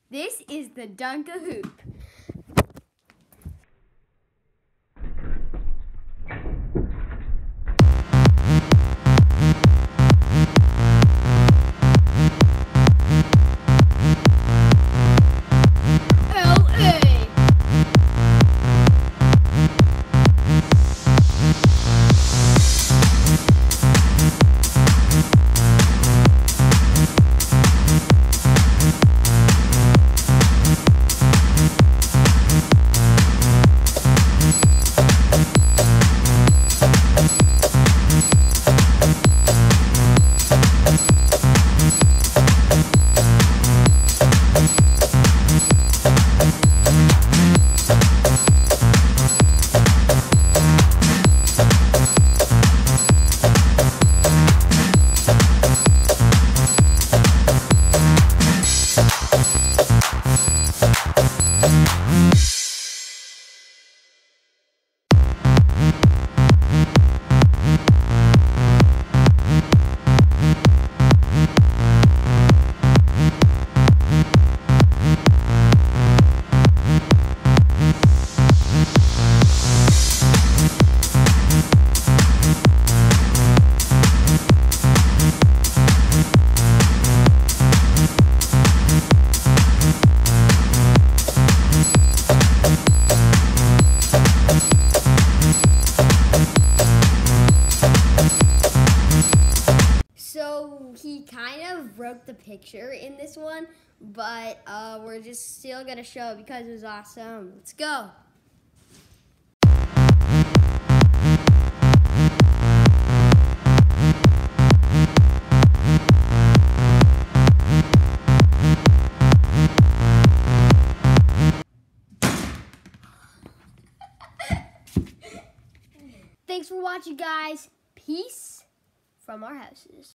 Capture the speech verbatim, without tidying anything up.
This is the Dunk-a-Hoop. So he kind of broke the picture in this one, but uh, we're just still gonna show it because it was awesome. Let's go. Thanks for watching, guys. Peace from our houses.